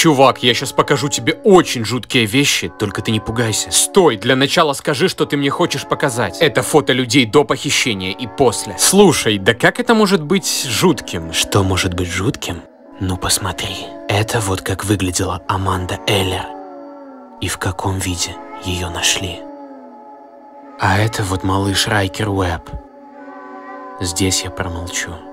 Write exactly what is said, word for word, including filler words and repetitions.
Чувак, я сейчас покажу тебе очень жуткие вещи, только ты не пугайся. Стой, для начала скажи, что ты мне хочешь показать. Это фото людей до похищения и после. Слушай, да как это может быть жутким? Что может быть жутким? Ну посмотри. Это вот как выглядела Аманда Эллер. И в каком виде ее нашли. А это вот малыш Райкер Уэбб. Здесь я промолчу.